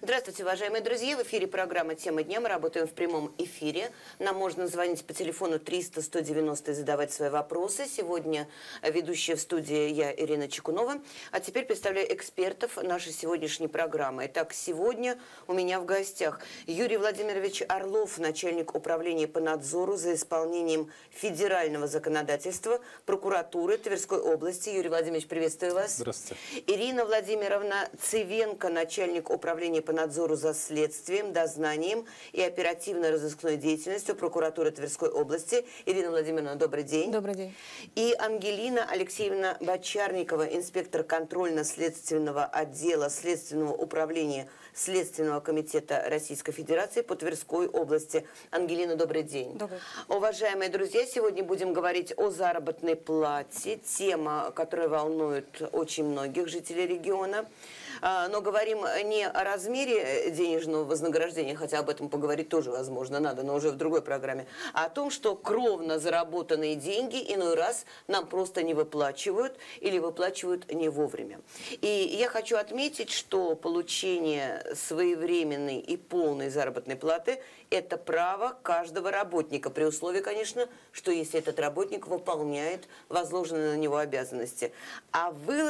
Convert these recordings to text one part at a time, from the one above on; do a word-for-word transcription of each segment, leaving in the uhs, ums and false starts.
Здравствуйте, уважаемые друзья! В эфире программа «Тема дня». Мы работаем в прямом эфире. Нам можно звонить по телефону триста сто девяносто и задавать свои вопросы. Сегодня ведущая в студии я, Ирина Чекунова. А теперь представляю экспертов нашей сегодняшней программы. Итак, сегодня у меня в гостях Юрий Владимирович Орлов, начальник управления по надзору за исполнением федерального законодательства прокуратуры Тверской области. Юрий Владимирович, приветствую вас. Здравствуйте. Ирина Владимировна Цивенко, начальник управления по надзору за следствием, дознанием и оперативно-розыскной деятельностью прокуратуры Тверской области. Ирина Владимировна, добрый день. Добрый день. И Ангелина Алексеевна Бочарникова, инспектор контрольно-следственного отдела Следственного управления Следственного комитета Российской Федерации по Тверской области. Ангелина, добрый день. Добрый. Уважаемые друзья, сегодня будем говорить о заработной плате. Тема, которая волнует очень многих жителей региона. Но говорим не о размере денежного вознаграждения, хотя об этом поговорить тоже возможно, надо, но уже в другой программе, а о том, что кровно заработанные деньги иной раз нам просто не выплачивают или выплачивают не вовремя. И я хочу отметить, что получение своевременной и полной заработной платы – это право каждого работника, при условии, конечно, что если этот работник выполняет возложенные на него обязанности. А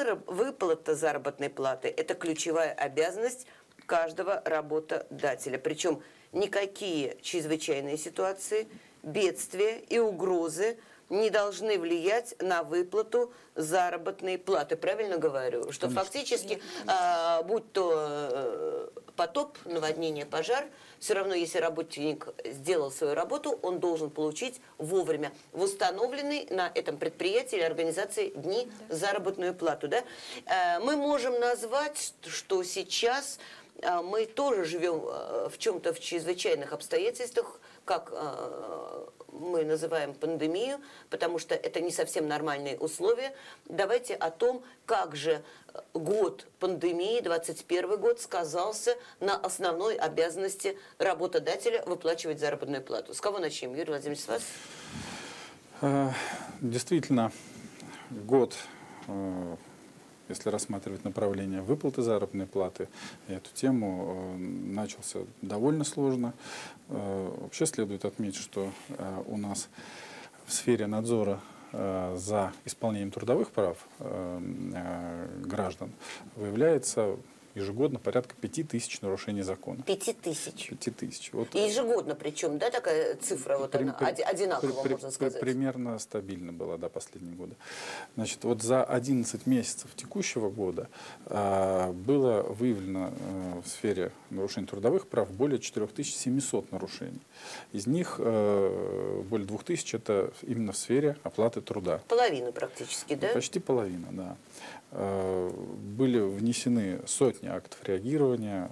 выплата заработной платы – это ключевая обязанность каждого работодателя. Причем никакие чрезвычайные ситуации, бедствия и угрозы не должны влиять на выплату заработной платы. Правильно говорю? Что Конечно. Фактически, а, будь то а, потоп, наводнение, пожар, все равно, если работник сделал свою работу, он должен получить вовремя в установленный на этом предприятии или организации дни да. заработную плату. Да? А, мы можем назвать, что сейчас а, мы тоже живем а, в чем-то в чрезвычайных обстоятельствах, как а, мы называем пандемию, потому что это не совсем нормальные условия. Давайте о том, как же год пандемии, двадцать первый год, сказался на основной обязанности работодателя выплачивать заработную плату. С кого начнем? Юрий Владимирович, с вас? Действительно, год, если рассматривать направление выплаты заработной платы, эту тему начался довольно сложно. Вообще следует отметить, что у нас в сфере надзора за исполнением трудовых прав граждан выявляется ежегодно порядка пяти тысяч нарушений закона. Пяти тысяч? Пяти тысяч. Вот. И ежегодно причем, да, такая цифра, вот при, она, при, одинаково, при, можно сказать? При, примерно стабильно была, да, последние годы. Значит, вот за одиннадцать месяцев текущего года а, было выявлено а, в сфере нарушений трудовых прав более четырёх тысяч семисот нарушений. Из них а, более двух тысяч это именно в сфере оплаты труда. Половина практически, да? Почти половина, да. А, были внесены сотни актов реагирования,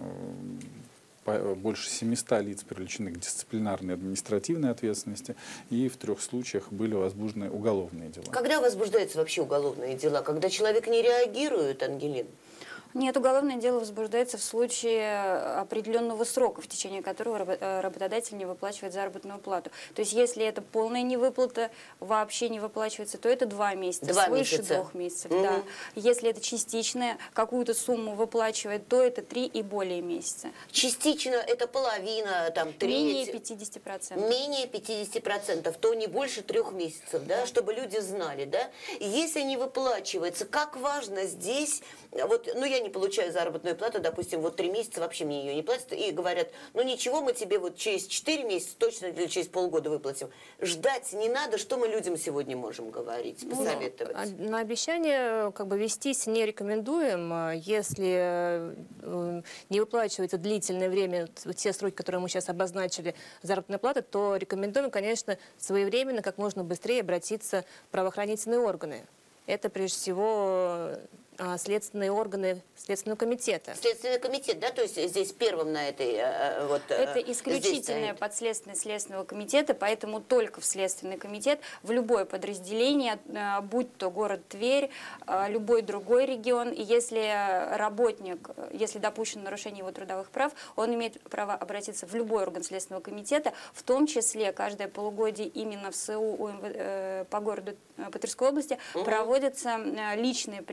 больше семисот лиц привлечены к дисциплинарной и административной ответственности, и в трех случаях были возбуждены уголовные дела. Когда возбуждаются вообще уголовные дела? Когда человек не реагирует, Ангелина? Нет, уголовное дело возбуждается в случае определенного срока, в течение которого работодатель не выплачивает заработную плату. То есть, если это полная невыплата, вообще не выплачивается, то это два месяца, два свыше месяца. двух месяцев. Угу. Да. Если это частичная, какую-то сумму выплачивает, то это три и более месяца. Частично это половина, там, треть. Менее пятидесяти процентов. Менее пятидесяти процентов, то не больше трех месяцев, да, да, чтобы люди знали, да. Если не выплачивается, как важно здесь, вот, ну, я не получаю заработную плату, допустим, вот три месяца вообще мне ее не платят, и говорят, ну ничего, мы тебе вот через четыре месяца точно или через полгода выплатим. Ждать не надо, что мы людям сегодня можем говорить, посоветовать? Ну, на обещание как бы вестись не рекомендуем, если не выплачивается длительное время, те сроки, которые мы сейчас обозначили, заработной платы, то рекомендуем, конечно, своевременно, как можно быстрее обратиться в правоохранительные органы. Это прежде всего следственные органы Следственного комитета. Следственный комитет, да, то есть здесь первым на этой вот. Это исключительная подследственность Следственного комитета, поэтому только в Следственный комитет, в любое подразделение, будь то город Тверь, любой другой регион, и если работник, если допущено нарушение его трудовых прав, он имеет право обратиться в любой орган Следственного комитета, в том числе каждое полугодие именно в СУ по городу, по Тверской области, угу. проводятся личные приемы руководителя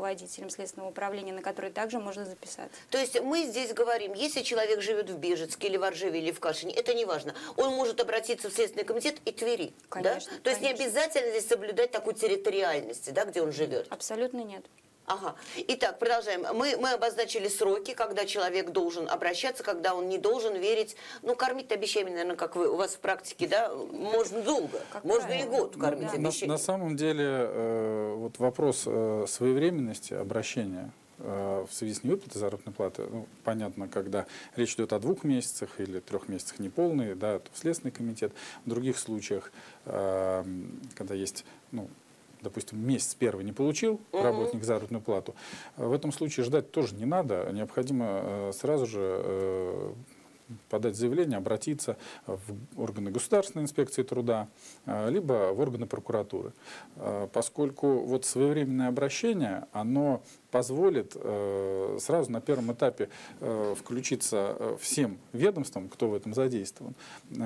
руководителем следственного управления, на который также можно записаться. То есть мы здесь говорим, если человек живет в Бежецке или в Оржеве или в Кашине, это не важно, он может обратиться в Следственный комитет и Твери. Конечно, да? То есть конечно. не обязательно здесь соблюдать такую территориальность, да, где он живет. Абсолютно нет. Ага. Итак, продолжаем. Мы, мы обозначили сроки, когда человек должен обращаться, когда он не должен верить. Ну, кормить обещаниями, наверное, как вы, у вас в практике, да, можно долго. Как можно правило. и год кормить Да. На, обещаниями. на самом деле, э, вот вопрос э, своевременности обращения э, в связи с невыплатой заработной платы, ну, понятно, когда речь идет о двух месяцах или трех месяцах неполные, да, то в Следственный комитет. В других случаях, э, когда есть, ну, допустим, месяц первый не получил работник заработную плату, в этом случае ждать тоже не надо. Необходимо сразу же подать заявление, обратиться в органы Государственной инспекции труда, либо в органы прокуратуры. Поскольку вот своевременное обращение, оно позволит э, сразу на первом этапе э, включиться э, всем ведомствам, кто в этом задействован,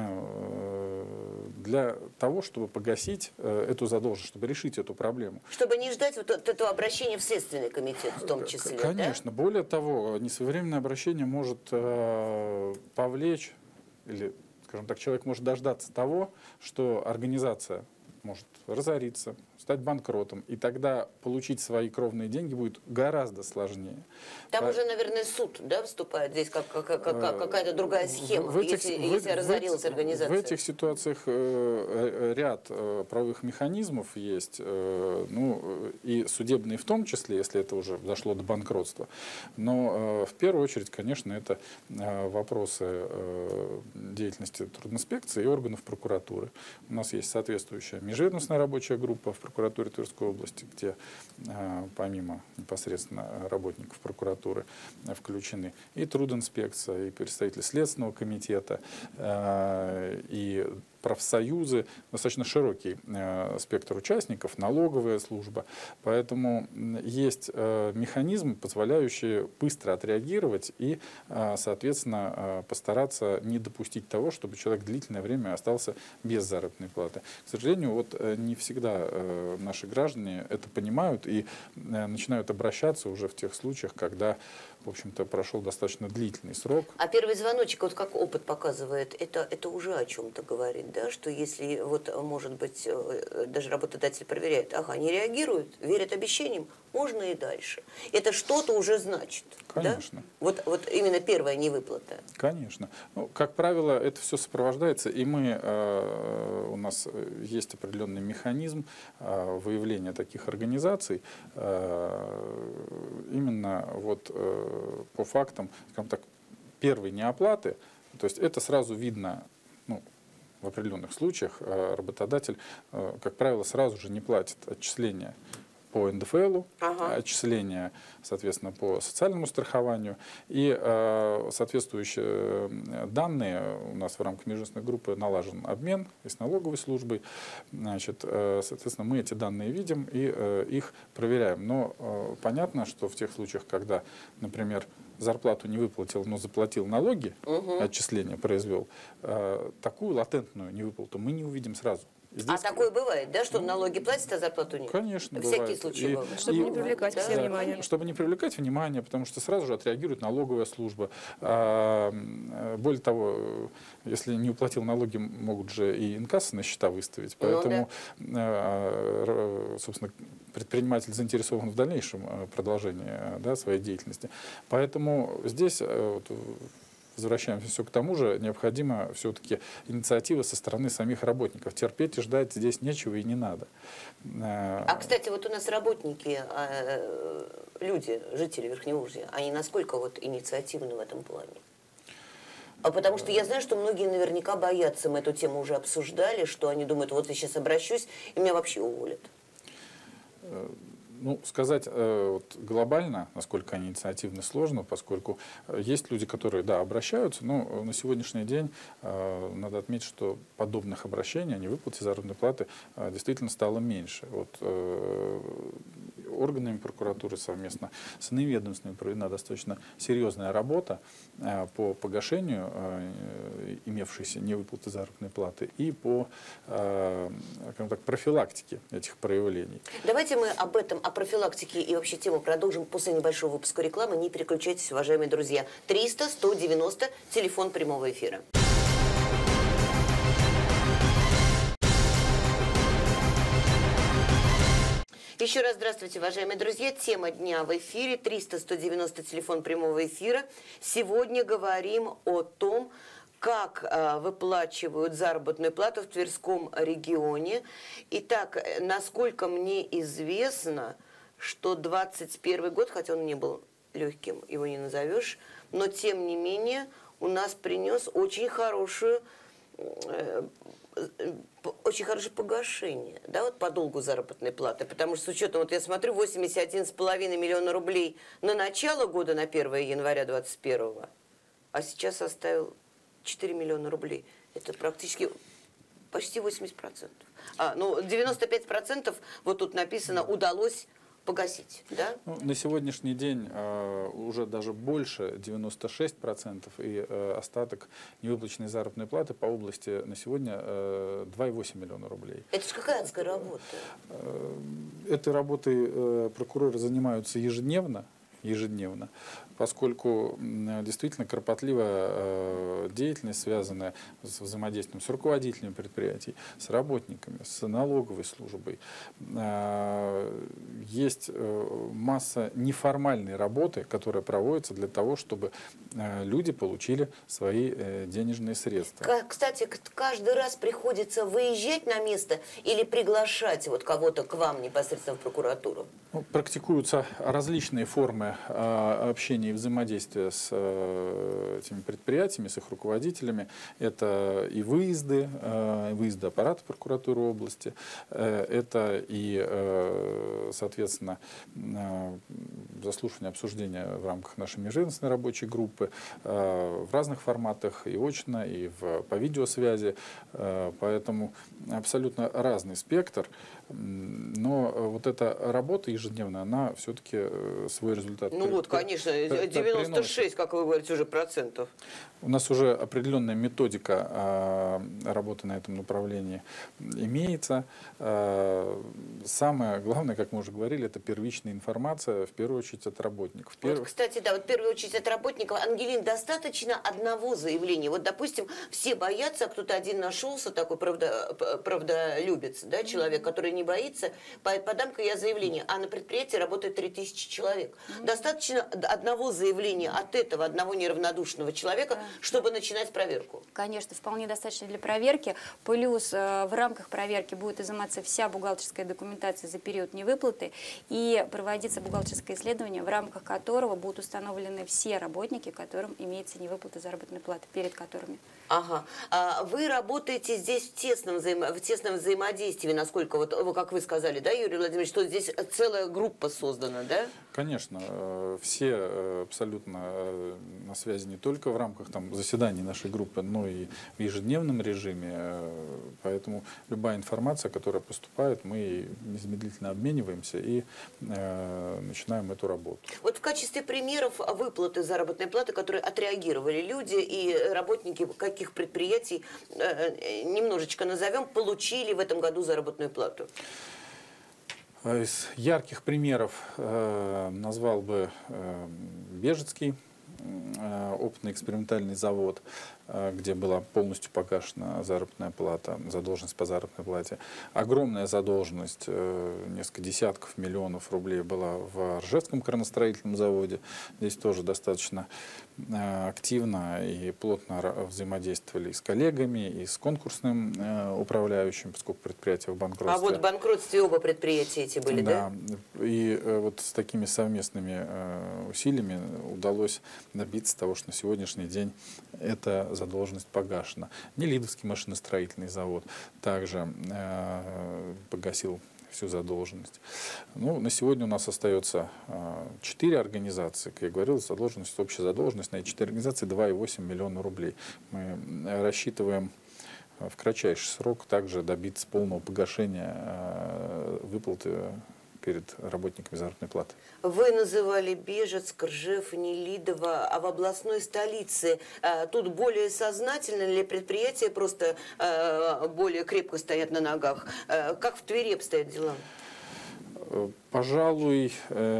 э, для того, чтобы погасить э, эту задолженность, чтобы решить эту проблему. Чтобы не ждать вот этого обращения в Следственный комитет в том числе, Конечно. Да? Более того, несвоевременное обращение может э, повлечь, или, скажем так, человек может дождаться того, что организация может разориться, стать банкротом, и тогда получить свои кровные деньги будет гораздо сложнее. Там По... уже, наверное, суд, да, вступает здесь, как, как, как, как какая-то другая схема, в этих, если, в, если в, разорилась в, организация. В этих ситуациях э, ряд э, правовых механизмов есть, э, ну, и судебные в том числе, если это уже дошло до банкротства. Но э, в первую очередь, конечно, это э, вопросы э, деятельности трудинспекции и органов прокуратуры. У нас есть соответствующая межведомственная рабочая группа в прокуратуре Тверской области, где э, помимо непосредственно работников прокуратуры э, включены и трудинспекция, и представители Следственного комитета, э, и профсоюзы, достаточно широкий э, спектр участников, налоговая служба. Поэтому есть э, механизмы, позволяющие быстро отреагировать и, э, соответственно, э, постараться не допустить того, чтобы человек длительное время остался без заработной платы. К сожалению, вот э, не всегда э, наши граждане это понимают и э, начинают обращаться уже в тех случаях, когда, в общем-то, прошел достаточно длительный срок. А первый звоночек, вот как опыт показывает, это, это уже о чем-то говорит, да, что если, вот, может быть, даже работодатель проверяет, ага, не реагируют, верят обещаниям, можно и дальше. Это что-то уже значит. Конечно. Да? Вот, вот именно первая невыплата. Конечно. Ну, как правило, это все сопровождается, и мы, э, у нас есть определенный механизм э, выявления таких организаций э, именно вот э, по фактам, скажем так, первой неоплаты. То есть это сразу видно, ну, в определенных случаях э, работодатель, э, как правило, сразу же не платит отчисления по эн дэ эф элу, ага. отчисления, соответственно, по социальному страхованию. И э, соответствующие данные у нас в рамках межведомственной группы налажен обмен и с налоговой службой. Значит, э, соответственно, мы эти данные видим и э, их проверяем. Но э, понятно, что в тех случаях, когда, например, зарплату не выплатил, но заплатил налоги, угу. отчисления произвел, э, такую латентную невыплату мы не увидим сразу. Здесь... А такое бывает, да, что налоги платят, а зарплату нет? Конечно, Всякие бывает. случаи и, бывают. Чтобы и, не привлекать да, все да, внимание. Чтобы не привлекать внимание, потому что сразу же отреагирует налоговая служба. А, более того, если не уплатил налоги, могут же и инкассы на счета выставить. Поэтому, ну, да. собственно, предприниматель заинтересован в дальнейшем продолжении, да, своей деятельности. Поэтому здесь... Вот, возвращаемся все к тому же, необходима все-таки инициатива со стороны самих работников. Терпеть и ждать здесь нечего и не надо. А, кстати, вот у нас работники, люди, жители Верхнеужья, они насколько вот инициативны в этом плане? А потому что я знаю, что многие наверняка боятся, мы эту тему уже обсуждали, что они думают, вот я сейчас обращусь, и меня вообще уволят. Ну, сказать э, вот, глобально, насколько они инициативны, сложно, поскольку есть люди, которые, да, обращаются, но на сегодняшний день э, надо отметить, что подобных обращений о невыплате заработной платы э, действительно стало меньше. Вот, э, органами прокуратуры совместно с иными ведомствами проведена достаточно серьезная работа по погашению имевшейся невыплаты заработной платы и по так, профилактике этих проявлений. Давайте мы об этом, о профилактике и вообще тему продолжим после небольшого выпуска рекламы. Не переключайтесь, уважаемые друзья. триста сто девяносто, телефон прямого эфира. Еще раз здравствуйте, уважаемые друзья. Тема дня в эфире. триста сто девяносто, телефон прямого эфира. Сегодня говорим о том, как э, выплачивают заработную плату в Тверском регионе. Итак, насколько мне известно, что двадцать первый год, хотя он не был легким, его не назовешь, но тем не менее у нас принес очень хорошую э, очень хорошее погашение, да, вот по долгу заработной платы, потому что с учетом, вот я смотрю, восемьдесят один с половиной миллиона рублей на начало года, на первое января двадцать первого, а сейчас составил четыре миллиона рублей. Это практически почти восемьдесят процентов. А, ну, девяносто пять процентов, вот тут написано, удалось погасить, да? Ну, на сегодняшний день э, уже даже больше девяноста шести процентов, и э, остаток невыплаченной заработной платы по области на сегодня э, два и восемь миллиона рублей. Это же какая адская работа? Э, этой работой э, прокуроры занимаются ежедневно, ежедневно, поскольку действительно кропотливая э, деятельность, связанная с взаимодействием с руководителями предприятий, с работниками, с налоговой службой. Э, есть э, масса неформальной работы, которая проводится для того, чтобы э, люди получили свои э, денежные средства. Кстати, каждый раз приходится выезжать на место или приглашать вот кого-то к вам непосредственно в прокуратуру? Ну, практикуются различные формы э, общения и взаимодействия с э, этими предприятиями, с их руководителями. Это и выезды, э, выезды аппарата прокуратуры области, э, это и, э, соответственно, э, заслушивание, обсуждение в рамках нашей межведомственной рабочей группы э, в разных форматах, и очно, и в, по видеосвязи. Э, поэтому абсолютно разный спектр. Но вот эта работа ежедневная, она все-таки свой результат. Ну вот, конечно, девяносто шесть, как вы говорите, уже процентов. У нас уже определенная методика а, работы на этом направлении имеется. А, самое главное, как мы уже говорили, это первичная информация, в первую очередь от работников. Вот, кстати, да, вот в первую очередь от работников. Ангелин, достаточно одного заявления. Вот, допустим, все боятся, а кто-то один нашелся, такой правда, правдолюбец, да, человек, который не боится, подам-ка я заявление, а на предприятии работает три тысячи человек. Mm-hmm. Достаточно одного заявления от этого, одного неравнодушного человека, да, чтобы начинать проверку? Конечно, вполне достаточно для проверки. Плюс э, в рамках проверки будет изыматься вся бухгалтерская документация за период невыплаты и проводиться бухгалтерское исследование, в рамках которого будут установлены все работники, которым имеется невыплата заработной платы, перед которыми. Ага. А вы работаете здесь в тесном, взаимо... в тесном взаимодействии, насколько, вот, как вы сказали, да, Юрий Владимирович, что здесь целая группа создана, да? Конечно, все абсолютно на связи не только в рамках там, заседаний нашей группы, но и в ежедневном режиме. Поэтому любая информация, которая поступает, мы незамедлительно обмениваемся и э, начинаем эту работу. Вот в качестве примеров выплаты заработной платы, которые отреагировали люди и работники каких предприятий, э, немножечко назовем, получили в этом году заработную плату? Из ярких примеров э, назвал бы э, Бежецкий э, опытно-экспериментальный завод, э, где была полностью погашена заработная плата, задолженность по заработной плате. Огромная задолженность, э, несколько десятков миллионов рублей была в Ржевском краностроительном заводе. Здесь тоже достаточно э, активно и плотно взаимодействовали и с коллегами, и с конкурсным э, управляющим, поскольку предприятие в банкротстве. А вот в банкротстве оба предприятия эти были, да? Да. И э, вот с такими совместными э, усилиями удалось добиться того, что на сегодняшний день эта задолженность погашена. Нелидовский машиностроительный завод также э, погасил всю задолженность. Ну, на сегодня у нас остается четыре организации. Как я говорил, задолженность, общая задолженность на эти четыре организации два и восемь миллиона рублей. Мы рассчитываем в кратчайший срок также добиться полного погашения выплаты перед работниками заработной платы. Вы называли Бежецк, Ржев, Нелидово, а в областной столице а, тут более сознательно ли предприятия просто а, более крепко стоят на ногах? А, как в Твери обстоят дела? Пожалуй,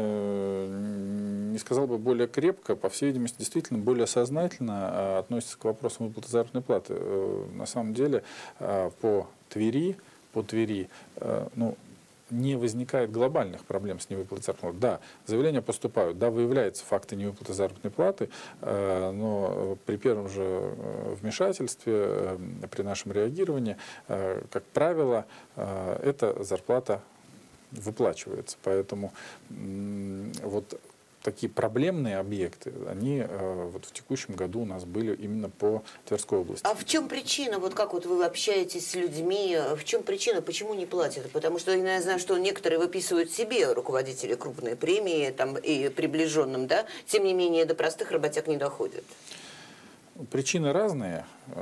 не сказал бы более крепко, по всей видимости, действительно более сознательно относится к вопросам выплаты заработной платы. На самом деле, по Твери, по Твери, ну, не возникает глобальных проблем с невыплатой заработной платы. Да, заявления поступают, да, выявляются факты невыплаты заработной платы, но при первом же вмешательстве, при нашем реагировании, как правило, эта зарплата выплачивается. Поэтому вот такие проблемные объекты, они вот в текущем году у нас были именно по Тверской области. А в чем причина? Вот как вот вы общаетесь с людьми, в чем причина, почему не платят? Потому что я знаю, что некоторые выписывают себе, руководители, крупные премии там, и приближенным, да, тем не менее до простых работяг не доходят. Причины разные.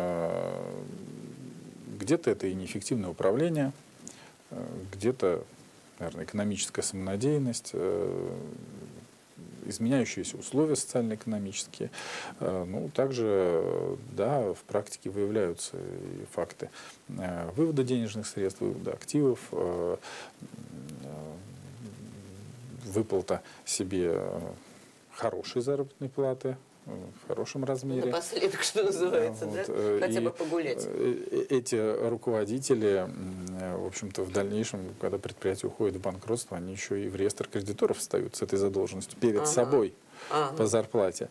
Где-то это и неэффективное управление, где-то, наверное, экономическая самонадеянность, изменяющиеся условия социально-экономические. Ну, также, да, в практике выявляются и факты вывода денежных средств, вывода активов, выплата себе хорошей заработной платы в хорошем размере. Напоследок, что называется, вот, да? Хотя бы погулять. Эти руководители, в общем-то, в дальнейшем, когда предприятие уходит в банкротство, они еще и в реестр кредиторов встают с этой задолженностью перед ага. собой ага. по зарплате.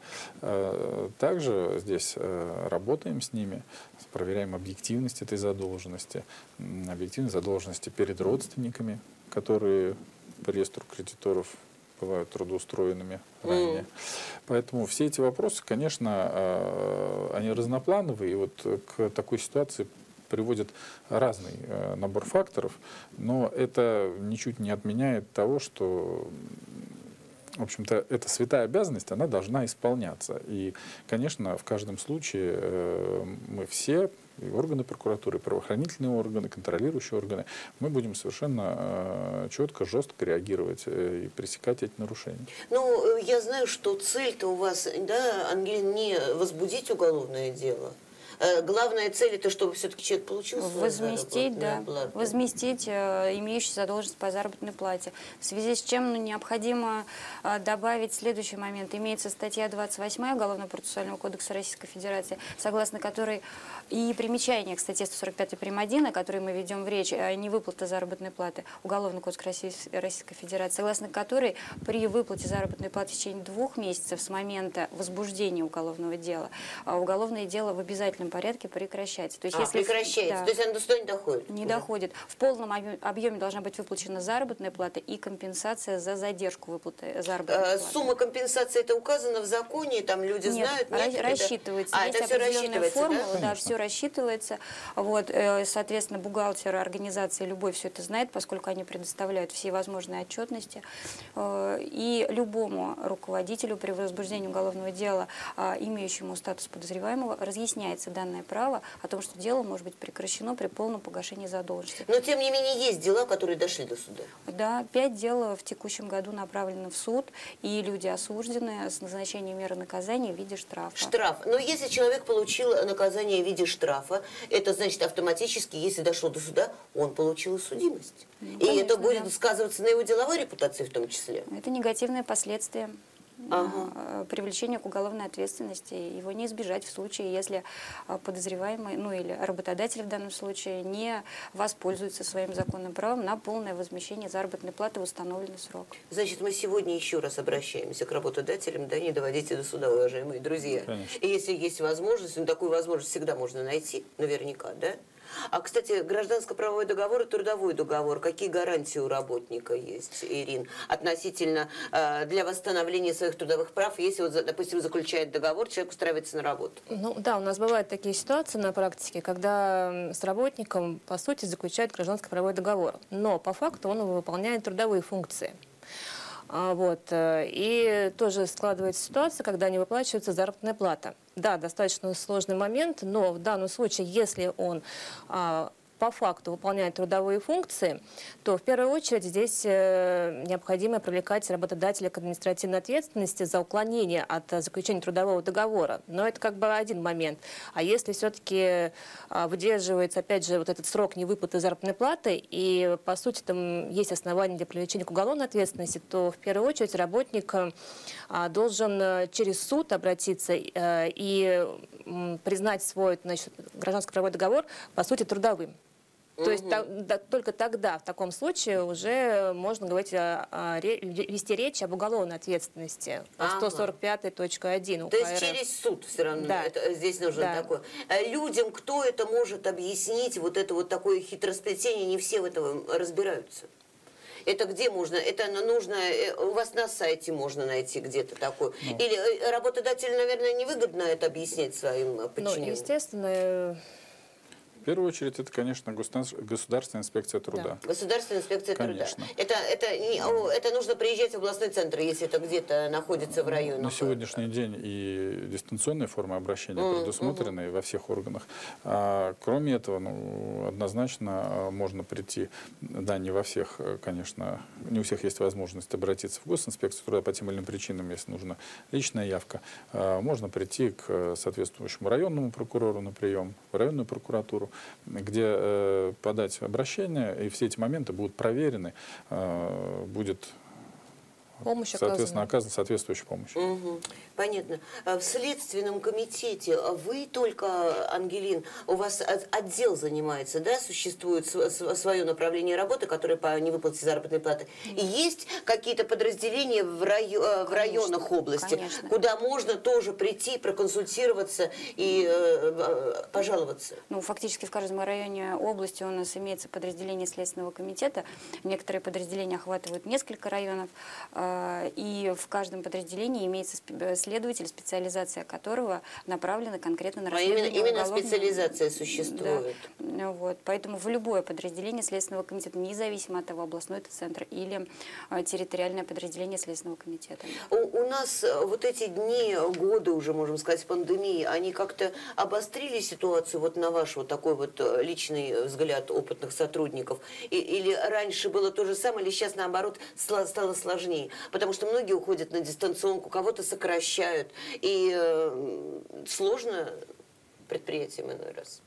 Также здесь работаем с ними, проверяем объективность этой задолженности, объективность задолженности перед родственниками, которые по реестру кредиторов бывают трудоустроенными ранее. Mm. Поэтому все эти вопросы, конечно, они разноплановые. И вот к такой ситуации приводит разный набор факторов, но это ничуть не отменяет того, что, в общем-то, эта святая обязанность, она должна исполняться. И, конечно, в каждом случае мы все, и органы прокуратуры, и правоохранительные органы, контролирующие органы, мы будем совершенно э, четко, жестко реагировать э, и пресекать эти нарушения. Ну, я знаю, что цель-то у вас, да, Ангелина, не возбудить уголовное дело. Главная цель это, чтобы все-таки человек получил свою возместить, да, плату. возместить э, имеющую задолженность по заработной плате. В связи с чем ну, необходимо э, добавить следующий момент. Имеется статья двадцать восьмая Уголовно-процессуального кодекса Российской Федерации, согласно которой и примечание к статье сто сорок пять прим. один, о которой мы ведем в речь, э, невыплата заработной платы, Уголовный кодекс Российской Федерации, согласно которой при выплате заработной платы в течение двух месяцев с момента возбуждения уголовного дела, э, уголовное дело в обязательном порядке прекращается. То есть, а, если, прекращается. Да, то есть оно до суда не доходит? Не да. доходит. В полном объеме должна быть выплачена заработная плата и компенсация за задержку выплаты заработной а, платы. Сумма компенсации это указано в законе, там люди нет, знают? Нет, это... рассчитывается. А, есть это все рассчитывается, формула, да? Да, все рассчитывается. Вот, соответственно, бухгалтер организации любой все это знает, поскольку они предоставляют все возможные отчетности. И любому руководителю при возбуждении уголовного дела, имеющему статус подозреваемого, разъясняется данное право о том, что дело может быть прекращено при полном погашении задолженности. Но, тем не менее, есть дела, которые дошли до суда. Да, пять дел в текущем году направлены в суд, и люди осуждены с назначением меры наказания в виде штрафа. Штраф. Но если человек получил наказание в виде штрафа, это значит автоматически, если дошло до суда, он получил судимость. Ну, и конечно, это будет да. сказываться на его деловой репутации в том числе. Это негативные последствия. Ага. Привлечение к уголовной ответственности. Его не избежать в случае, если подозреваемый, ну или работодатель в данном случае, не воспользуется своим законным правом на полное возмещение заработной платы в установленный срок. Значит, мы сегодня еще раз обращаемся к работодателям, да, не доводите до суда, уважаемые друзья. Конечно. И если есть возможность, ну такую возможность всегда можно найти, наверняка, да? А, кстати, гражданско-правовой договор и трудовой договор, какие гарантии у работника есть, Ирин, относительно э, для восстановления своих трудовых прав, если, вот, допустим, заключает договор, человек устраивается на работу? Ну да, у нас бывают такие ситуации на практике, когда с работником, по сути, заключают гражданско-правовой договор, но по факту он выполняет трудовые функции. Вот. И тоже складывается ситуация, когда не выплачивается заработная плата. Да, достаточно сложный момент, но в данном случае, если он а, по факту выполняет трудовые функции, то в первую очередь здесь необходимо привлекать работодателя к административной ответственности за уклонение от заключения трудового договора. Но это как бы один момент. А если все-таки выдерживается, опять же, вот этот срок невыплаты заработной платы, и, по сути, там есть основания для привлечения к уголовной ответственности, то в первую очередь работник должен через суд обратиться и признать свой, значит, гражданско-правовой договор, по сути, трудовым. То угу. есть та, да, только тогда, в таком случае, уже можно говорить о, о, вести речь об уголовной ответственности по ага. сто сорок пять точка один УК То есть РФ. через суд все равно да. это, здесь нужно да. такое. Людям, кто это может объяснить, вот это вот такое хитросплетение, не все в этом разбираются. Это где можно? Это нужно, у вас на сайте можно найти где-то такое. Ну. Или работодателю, наверное, невыгодно это объяснять своим подчиненным? Ну, естественно... В первую очередь, это, конечно, Государственная инспекция труда. Да. Государственная инспекция конечно. труда. Это, это, не, о, это нужно приезжать в областной центр, если это где-то находится в районе. На сегодняшний день и дистанционные формы обращения mm, предусмотрены mm-hmm. во всех органах. А, кроме этого, ну, однозначно можно прийти, да, не во всех, конечно, не у всех есть возможность обратиться в госинспекцию труда по тем или иным причинам, если нужна личная явка. А, можно прийти к соответствующему районному прокурору на прием, в районную прокуратуру, где э, подать обращение, и все эти моменты будут проверены, э, будет, помощь соответственно, оказана соответствующая помощь. Угу. Понятно. В Следственном комитете вы только, Ангелин, у вас отдел занимается, да, существует свое направление работы, которое по невыплате заработной платы. И есть какие-то подразделения в, райо, в районах области, конечно. Куда можно тоже прийти, проконсультироваться и э, пожаловаться? Ну, фактически в каждом районе области у нас имеется подразделение Следственного комитета. Некоторые подразделения охватывают несколько районов, и в каждом подразделении имеется следователь, специализация которого направлена конкретно на расследование. А именно, именно специализация существует. Да. Вот. Поэтому в любое подразделение Следственного комитета, независимо от того, областной это центр или а, территориальное подразделение Следственного комитета. У, у нас вот эти дни, годы уже, можем сказать, пандемии, они как-то обострили ситуацию вот на ваш вот такой вот личный взгляд опытных сотрудников? И, или раньше было то же самое, или сейчас наоборот стало сложнее? Потому что многие уходят на дистанционку, кого-то сокращают. И э, сложно предприятиям иной раз.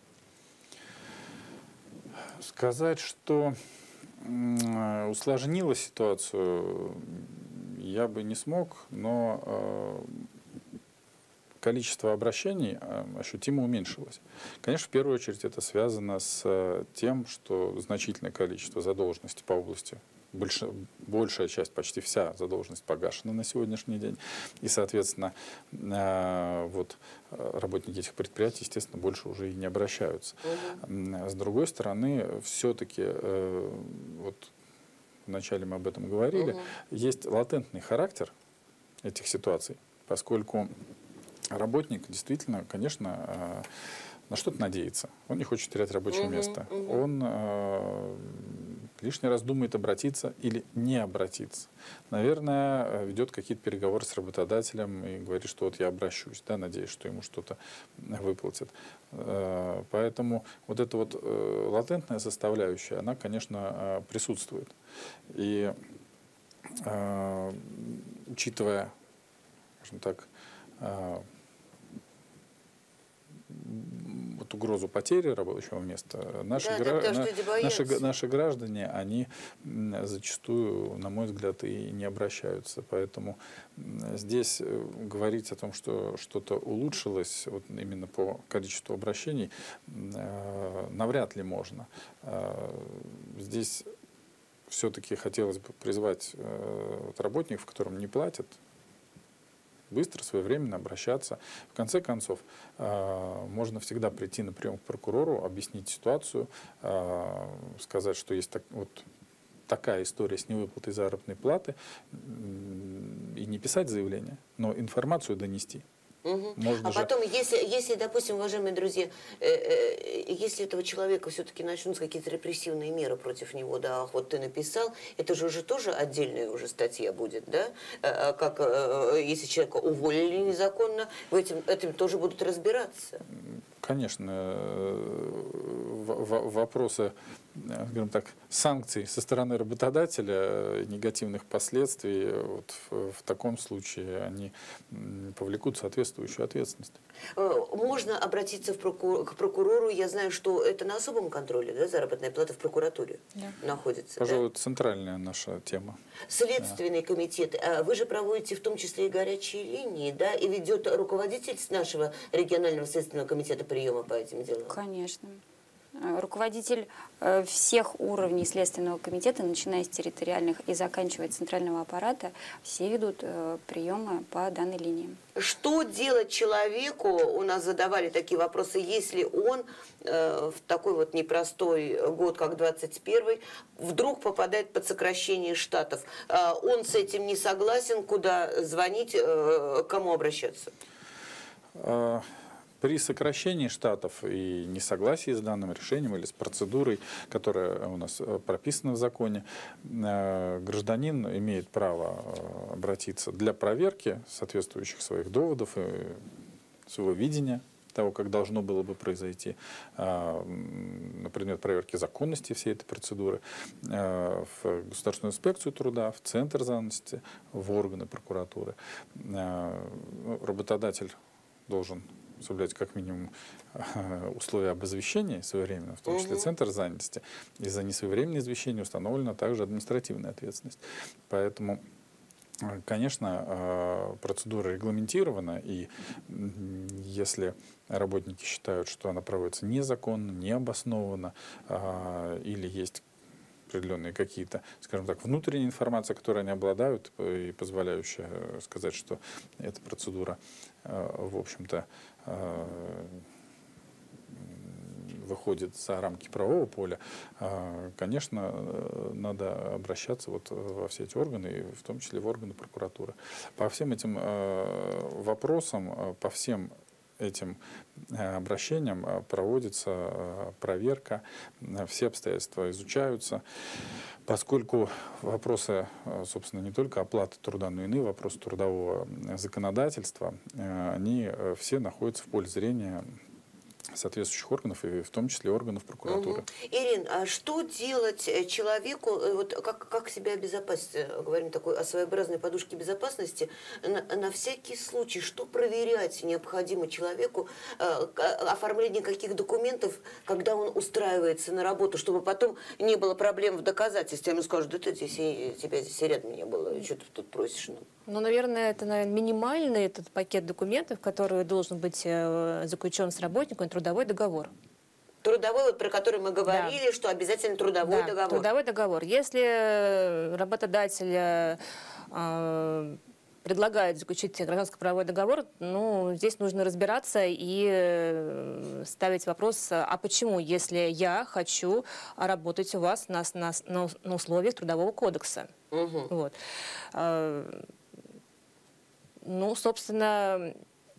Сказать, что э, усложнило ситуацию, я бы не смог, но э, количество обращений э, ощутимо уменьшилось. Конечно, в первую очередь это связано с э, тем, что значительное количество задолженностей по области, Больше, большая часть, почти вся задолженность погашена на сегодняшний день. И, соответственно, э, вот, работники этих предприятий, естественно, больше уже и не обращаются. Угу. С другой стороны, все-таки, э, вот вначале мы об этом говорили, угу. есть латентный характер этих ситуаций, поскольку работник действительно, конечно, э, на что-то надеется. Он не хочет терять рабочее угу, место. Угу. Он э, лишний раз думает обратиться или не обратиться. Наверное, ведет какие-то переговоры с работодателем и говорит, что вот я обращусь, да, надеюсь, что ему что-то выплатят. Э, поэтому вот эта вот э, латентная составляющая, она, конечно, присутствует. И э, учитывая, скажем так, э, вот угрозу потери рабочего места, наши, да, гра... на... наши, наши граждане, они зачастую, на мой взгляд, и не обращаются. Поэтому здесь говорить о том, что что-то улучшилось вот именно по количеству обращений, навряд ли можно. Здесь все-таки хотелось бы призвать работников, которым не платят, быстро, своевременно обращаться. В конце концов, э, можно всегда прийти на прием к прокурору, объяснить ситуацию, э, сказать, что есть так, вот такая история с невыплатой заработной платы, и не писать заявление, но информацию донести. Угу. А же... потом, если, если, допустим, уважаемые друзья, э, э, если этого человека все-таки начнутся какие-то репрессивные меры против него, да, ах, вот ты написал, это же уже тоже отдельная уже статья будет, да, э, как э, если человека уволили незаконно, в этим, этим тоже будут разбираться. конечно, вопросы, скажем так, санкций со стороны работодателя, негативных последствий, вот в, в таком случае они повлекут соответствующую ответственность. Можно обратиться в прокур... к прокурору. Я знаю, что это на особом контроле, да, заработная плата в прокуратуре да. находится. Пожалуй, да? центральная наша тема. Следственный да. комитет. Вы же проводите в том числе и горячие линии, да, и ведет руководитель нашего регионального следственного комитета приема по этим делам? Конечно. Руководитель всех уровней Следственного комитета, начиная с территориальных и заканчивая центрального аппарата, все ведут приемы по данной линии. Что делать человеку, у нас задавали такие вопросы, если он э, в такой вот непростой год, как двадцать первый, вдруг попадает под сокращение штатов, э, он с этим не согласен, куда звонить, э, к кому обращаться? При сокращении штатов и несогласии с данным решением или с процедурой, которая у нас прописана в законе, гражданин имеет право обратиться для проверки соответствующих своих доводов и своего видения того, как должно было бы произойти, на предмет проверки законности всей этой процедуры, в Государственную инспекцию труда, в Центр занятости, в органы прокуратуры. Работодатель должен соблюдать как минимум условия об извещении своевременно, в том числе угу. Центр занятости. И за несвоевременное извещение установлена также административная ответственность. Поэтому, конечно, процедура регламентирована, и если работники считают, что она проводится незаконно, необоснованно, или есть определенные какие-то, скажем так, внутренние информации, которые они обладают, и позволяющие сказать, что эта процедура, в общем-то, выходит за рамки правового поля, конечно, надо обращаться вот во все эти органы, в том числе в органы прокуратуры. По всем этим вопросам, по всем этим обращениям проводится проверка, все обстоятельства изучаются, поскольку вопросы, собственно, не только оплаты труда, но и иные вопросы трудового законодательства, они все находятся в поле зрения соответствующих органов, и в том числе органов прокуратуры. Угу. Ирин, а что делать человеку, вот как, как себя обезопасить, говорим такой о своеобразной подушке безопасности, на, на всякий случай, что проверять необходимо человеку, оформление каких документов, когда он устраивается на работу, чтобы потом не было проблем в доказательстве, ему скажут, да ты здесь, тебя здесь рядом не было, что ты тут просишь? Ну, ну наверное, это наверное, минимальный этот пакет документов, который должен быть заключен с работником, трудовой договор. Трудовой, вот, про который мы говорили, да. что обязательно трудовой да, договор. Трудовой договор. Если работодатель э, предлагает заключить гражданско-правовой договор, ну, здесь нужно разбираться и ставить вопрос, а почему, если я хочу работать у вас на, на, на условиях Трудового кодекса. Угу. Вот. Ну, собственно...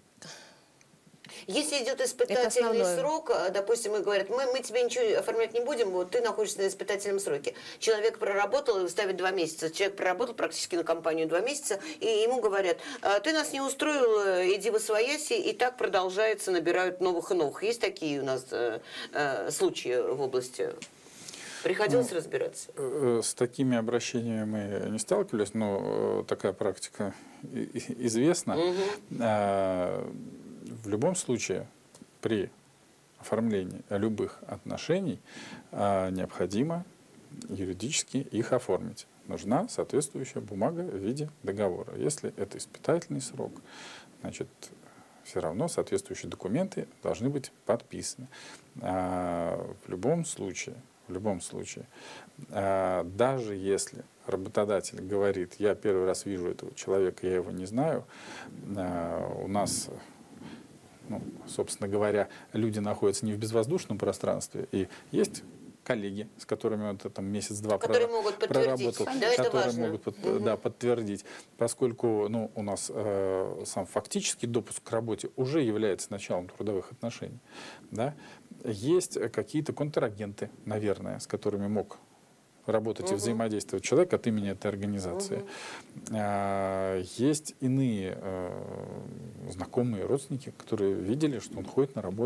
Если идет испытательный срок, допустим, и говорят, мы, мы тебе ничего оформлять не будем, вот ты находишься на испытательном сроке. Человек проработал и ставит два месяца. Человек проработал практически на компанию два месяца, и ему говорят, ты нас не устроил, иди восвояси, и так продолжается, набирают новых и новых. Есть такие у нас э, э, случаи в области? Приходилось ну, разбираться? С такими обращениями мы не сталкивались, но такая практика известна. Угу. В любом случае, при оформлении любых отношений необходимо юридически их оформить. Нужна соответствующая бумага в виде договора. Если это испытательный срок, значит, все равно соответствующие документы должны быть подписаны. В любом случае, в любом случае, даже если работодатель говорит, я первый раз вижу этого человека, я его не знаю, у нас... Ну, собственно говоря, люди находятся не в безвоздушном пространстве, и есть коллеги, с которыми он там месяц-два проработал, да, которые могут под, угу. да, подтвердить, поскольку ну, у нас э, сам фактический допуск к работе уже является началом трудовых отношений. Да? Есть какие-то контрагенты, наверное, с которыми мог работать угу. и взаимодействовать человек от имени этой организации. Угу. А, есть иные а, знакомые, родственники, которые видели, что он ходит на работу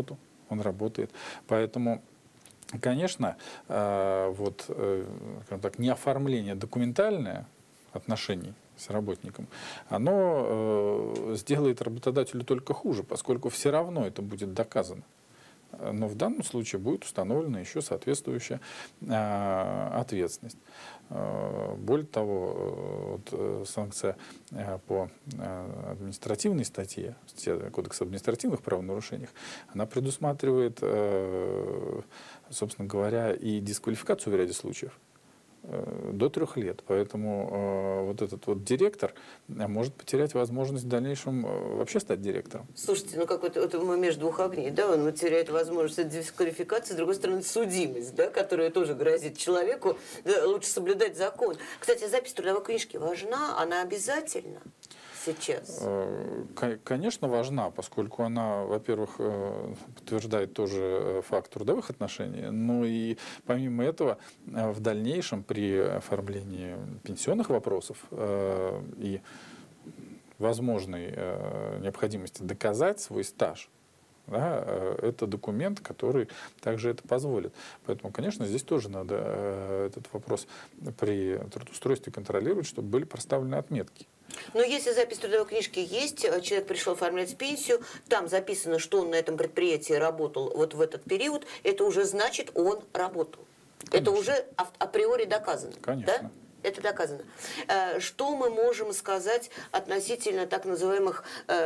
он работает. Поэтому, конечно, вот, скажем так, неоформление документальное отношений с работником, оно сделает работодателю только хуже, поскольку все равно это будет доказано. Но в данном случае будет установлена еще соответствующая э, ответственность. Э, более того, вот, санкция э, по э, административной статье, Кодекс об административных правонарушениях, она предусматривает, э, собственно говоря, и дисквалификацию в ряде случаев до трех лет. Поэтому э, вот этот вот директор может потерять возможность в дальнейшем э, вообще стать директором. Слушайте, ну как вот, вот мы между двух огней, да, он теряет возможность дисквалификации, с другой стороны, судимость, да, которая тоже грозит человеку, да, лучше соблюдать закон. Кстати, запись трудовой книжки важна, она обязательна сейчас? Конечно, важна, поскольку она, во-первых, подтверждает тоже факт трудовых отношений, но и помимо этого в дальнейшем при оформлении пенсионных вопросов и возможной необходимости доказать свой стаж, да, это документ, который также это позволит. Поэтому, конечно, здесь тоже надо этот вопрос при трудоустройстве контролировать, чтобы были проставлены отметки. Но если запись трудовой книжки есть, человек пришел оформлять пенсию, там записано, что он на этом предприятии работал вот в этот период, это уже значит, он работал. Конечно. Это уже априори доказано. Конечно. Да? Это доказано. Что мы можем сказать относительно так называемых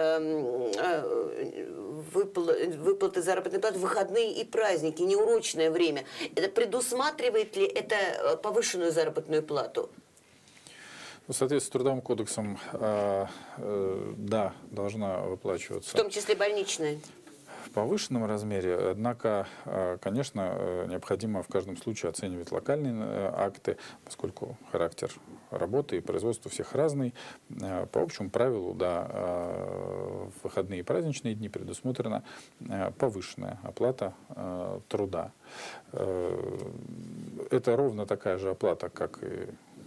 выплаты заработной платы в выходные и праздники, неурочное время? Это предусматривает ли это повышенную заработную плату? В соответствии с Трудовым кодексом, э, э, да, должна выплачиваться. В том числе больничная? В повышенном размере, однако, э, конечно, необходимо в каждом случае оценивать локальные акты, поскольку характер работы и производства всех разный. Э, по общему правилу, да, э, в выходные и праздничные дни предусмотрена э, повышенная оплата э, труда. Э, это ровно такая же оплата, как и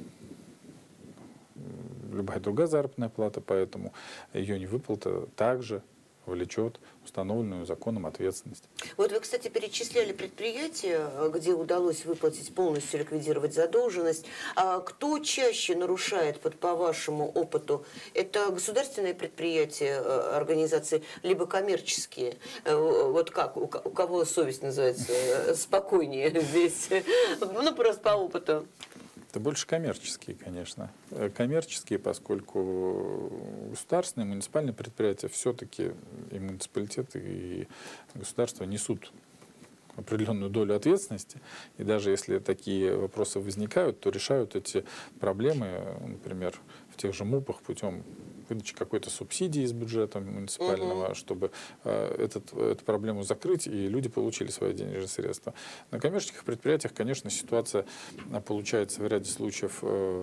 любая другая заработная плата, поэтому ее невыплата также влечет установленную законом ответственность. Вот вы, кстати, перечисляли предприятия, где удалось выплатить, полностью ликвидировать задолженность. А кто чаще нарушает, вот, по вашему опыту? Это государственные предприятия, организации, либо коммерческие? Вот как? У кого совесть называется спокойнее здесь? Ну, просто по опыту. Это больше коммерческие, конечно. Коммерческие, поскольку государственные, муниципальные предприятия все-таки и муниципалитеты, и государство несут определенную долю ответственности. И даже если такие вопросы возникают, то решают эти проблемы, например, в тех же МУПах путем выдачи какой-то субсидии из бюджета муниципального, угу. чтобы э, этот, эту проблему закрыть, и люди получили свои денежные средства. На коммерческих предприятиях, конечно, ситуация получается в ряде случаев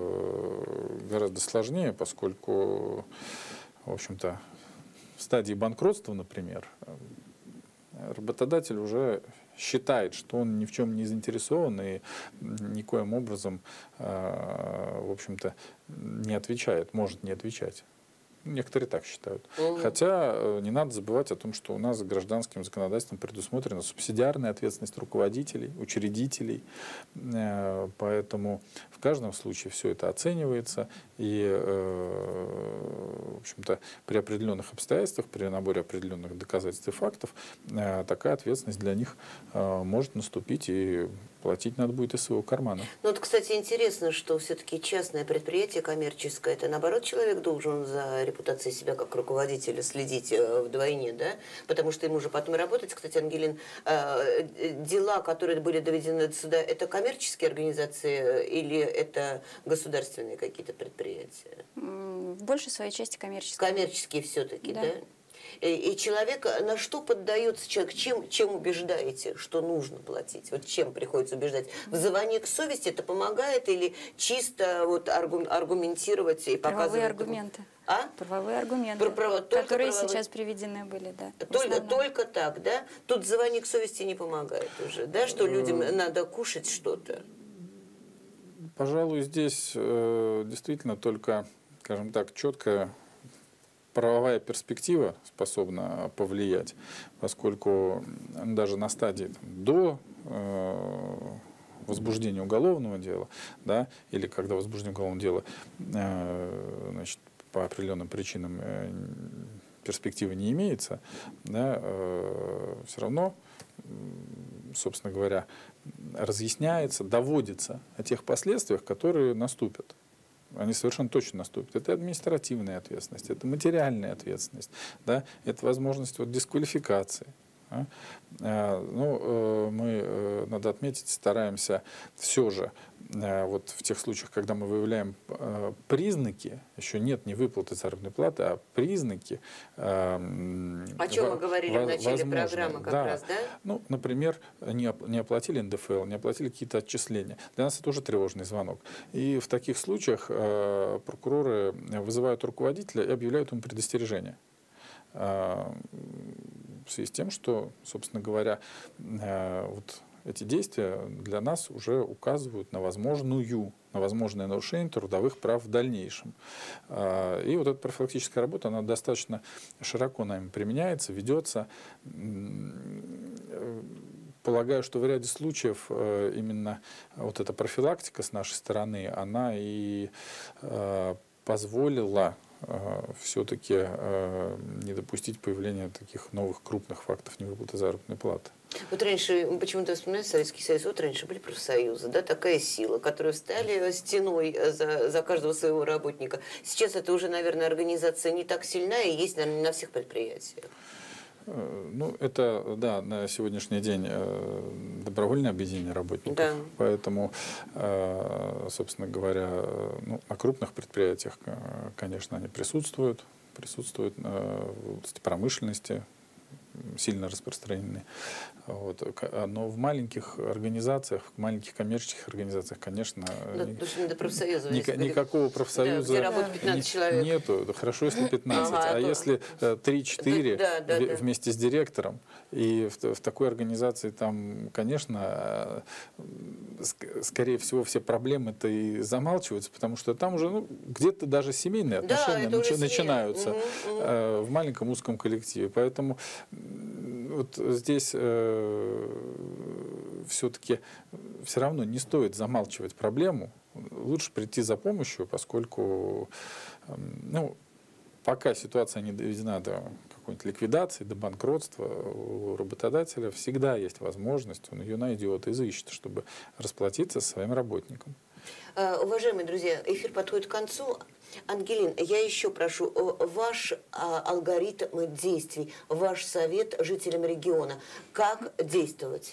э, гораздо сложнее, поскольку, в общем-то, в стадии банкротства, например, работодатель уже считает, что он ни в чем не заинтересован и никоим образом, э, в общем-то, не отвечает, может не отвечать. Некоторые так считают. Mm-hmm. Хотя э, не надо забывать о том, что у нас гражданским законодательством предусмотрена субсидиарная ответственность руководителей, учредителей. Э, поэтому в каждом случае все это оценивается. И, э, в общем-то, при определенных обстоятельствах, при наборе определенных доказательств и фактов, э, такая ответственность для них э, может наступить, и платить надо будет из своего кармана. Ну, вот, кстати, интересно, что все-таки частное предприятие коммерческое, это, наоборот, человек должен за репутацией себя как руководителя следить вдвойне, да? Потому что ему же потом работать. Кстати, Ангелин, дела, которые были доведены до суда, это коммерческие организации или это государственные какие-то предприятия? В большей своей части коммерческие. Коммерческие все-таки, да? Да. И, и человек, на что поддается человек, чем, чем убеждаете, что нужно платить? Вот чем приходится убеждать? Взывание к совести это помогает или чисто вот аргументировать и показывать? Правовые аргументы. А? Правовые аргументы, Про, право, которые правовые... сейчас приведены были, да. Только, только так, да? Тут взывание к совести не помогает уже, да? Что людям надо кушать что-то? Пожалуй, здесь э, действительно только, скажем так, четкое правовая перспектива способна повлиять, поскольку даже на стадии там, до э, возбуждения уголовного дела, да, или когда возбуждение уголовного дела э, значит, по определенным причинам э, перспективы не имеется, да, э, все равно, собственно говоря, разъясняется, доводится о тех последствиях, которые наступят. Они совершенно точно наступят. Это административная ответственность, это материальная ответственность, да, это возможность вот, дисквалификации. Да. Ну, мы, надо отметить, стараемся все же вот в тех случаях, когда мы выявляем признаки, еще нет не выплаты заработной платы, а признаки. О чем мы говорили в начале программы как да. раз, да? Ну, например, не, не оплатили эн дэ эф эл, не оплатили какие-то отчисления. Для нас это уже тревожный звонок. И в таких случаях э, прокуроры вызывают руководителя и объявляют ему предостережение. Э, в связи с тем, что, собственно говоря, э, вот эти действия для нас уже указывают на возможную, на возможное нарушение трудовых прав в дальнейшем. И вот эта профилактическая работа, она достаточно широко нами применяется, ведется. Полагаю, что в ряде случаев именно вот эта профилактика с нашей стороны, она и позволила все-таки не допустить появления таких новых крупных фактов невыплаты заработной платы. Вот раньше, почему-то вспоминаю Советский Союз, вот раньше были профсоюзы, да, такая сила, которые встали стеной за, за каждого своего работника. Сейчас это уже, наверное, организация не так сильна и есть, наверное, на всех предприятиях. Ну, это, да, на сегодняшний день добровольное объединение работников. Да. Поэтому, собственно говоря, ну, на крупных предприятиях, конечно, они присутствуют, присутствуют в области промышленности, сильно распространены. Вот. Но в маленьких организациях, в маленьких коммерческих организациях, конечно, да, ни, профсоюза, ни, никакого профсоюза да, не, нету. Хорошо, если пятнадцать, ага, а то... если три-четыре да, да, да, вместе да. с директором, и в, в такой организации там, конечно, скорее всего, все проблемы-то и замалчиваются, потому что там уже ну, где-то даже семейные отношения да, нач, начинаются угу, угу. Э, в маленьком узком коллективе. Поэтому вот здесь э, все-таки все равно не стоит замалчивать проблему. Лучше прийти за помощью, поскольку э, ну, пока ситуация не доведена до какой-нибудь ликвидации, до банкротства, у работодателя всегда есть возможность, он ее найдет, изыщет, чтобы расплатиться со своим работником. Уважаемые друзья, эфир подходит к концу. Ангелин, я еще прошу, ваш а, алгоритм действий, ваш совет жителям региона, как действовать?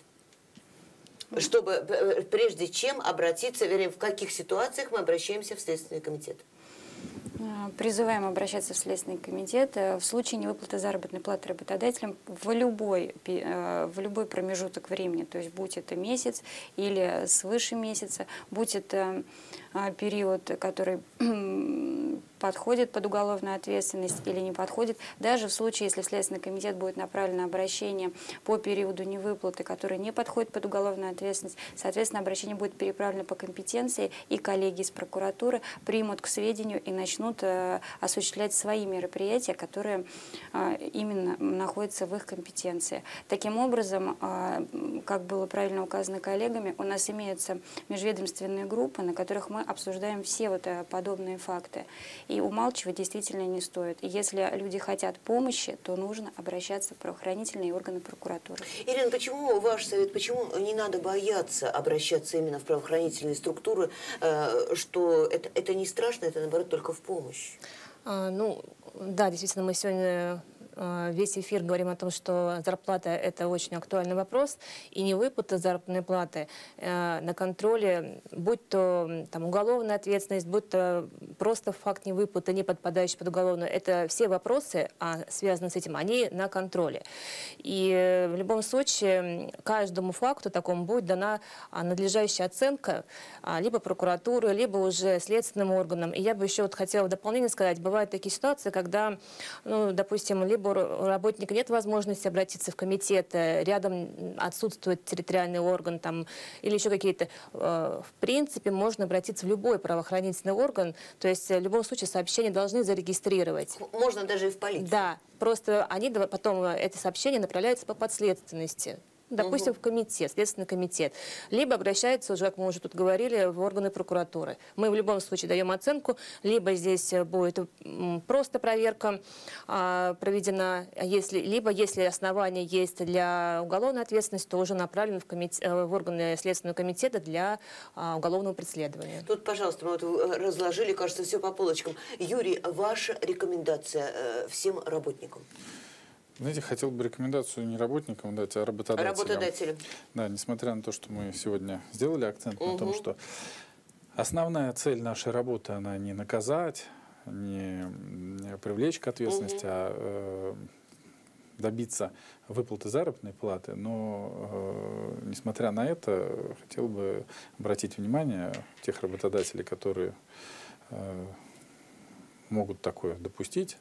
Чтобы, прежде чем обратиться, вернее, в каких ситуациях мы обращаемся в Следственный комитет? Призываем обращаться в Следственный комитет в случае невыплаты заработной платы работодателям в любой, в любой промежуток времени, то есть будь это месяц или свыше месяца, будь это период, который подходит под уголовную ответственность или не подходит, даже в случае, если в Следственный комитет будет направлено обращение по периоду невыплаты, который не подходит под уголовную ответственность, соответственно, обращение будет переправлено по компетенции, и коллеги из прокуратуры примут к сведению и начнут э, осуществлять свои мероприятия, которые э, именно находятся в их компетенции. Таким образом, э, как было правильно указано коллегами, у нас имеются межведомственные группы, на которых мы обсуждаем все вот подобные факты. И умалчивать действительно не стоит. И если люди хотят помощи, то нужно обращаться в правоохранительные органы прокуратуры. Ирина, почему ваш совет, почему не надо бояться обращаться именно в правоохранительные структуры, что это, это не страшно, это наоборот только в помощь? А, ну, да, действительно, мы сегодня весь эфир говорим о том, что зарплата – это очень актуальный вопрос, и невыплата заработной платы э, на контроле, будь то там, уголовная ответственность, будь то просто факт невыплаты, не подпадающий под уголовную, это все вопросы, а, связанные с этим, они на контроле. И э, в любом случае каждому факту такому будет дана а, надлежащая оценка а, либо прокуратуры, либо уже следственным органам. И я бы еще вот хотела в дополнение сказать, бывают такие ситуации, когда, ну, допустим, либо либо у работника нет возможности обратиться в комитет, рядом отсутствует территориальный орган там, или еще какие-то, в принципе, можно обратиться в любой правоохранительный орган, то есть в любом случае сообщения должны зарегистрировать. Можно даже и в полицию. Да, просто они потом, эти сообщения направляются по подследственности. Допустим, угу. в комитет, Следственный комитет. Либо обращаются уже, как мы уже тут говорили, в органы прокуратуры. Мы в любом случае даем оценку, либо здесь будет просто проверка а, проведена, если, либо если основания есть для уголовной ответственности, то уже направлено в, комитет, в органы Следственного комитета для а, уголовного преследования. Тут, пожалуйста, мы вот разложили, кажется, все по полочкам. Юрий, ваша рекомендация э, всем работникам? Знаете, хотел бы рекомендацию не работникам дать, а работодателям. Работодателям. Да, несмотря на то, что мы сегодня сделали акцент угу. на том, что основная цель нашей работы, она не наказать, не привлечь к ответственности, угу. а э, добиться выплаты заработной платы. Но, э, несмотря на это, хотел бы обратить внимание тех работодателей, которые э, могут такое допустить,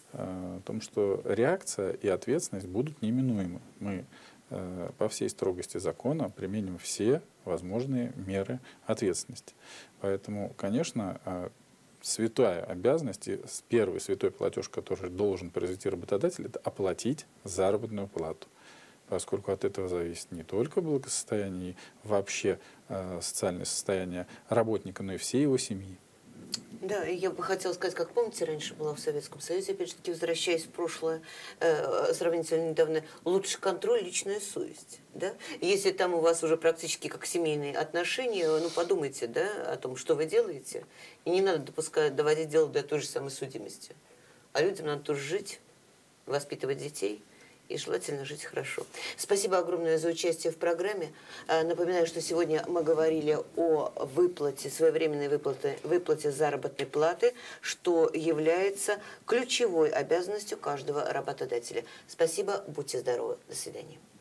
о том, что реакция и ответственность будут неминуемы. Мы э, по всей строгости закона применим все возможные меры ответственности. Поэтому, конечно, э, святая обязанность, и первый святой платеж, который должен произвести работодатель, это оплатить заработную плату. Поскольку от этого зависит не только благосостояние и вообще э, социальное состояние работника, но и всей его семьи. Да, я бы хотела сказать, как помните, раньше была в Советском Союзе, опять же таки, возвращаясь в прошлое, э, сравнительно недавно, лучший контроль, личная совесть. Да? Если там у вас уже практически как семейные отношения, ну подумайте, да, о том, что вы делаете, и не надо допускать, доводить дело до той же самой судимости. А людям надо тоже жить, воспитывать детей. И желательно жить хорошо. Спасибо огромное за участие в программе. Напоминаю, что сегодня мы говорили о выплате, своевременной выплате, выплате заработной платы, что является ключевой обязанностью каждого работодателя. Спасибо, будьте здоровы. До свидания.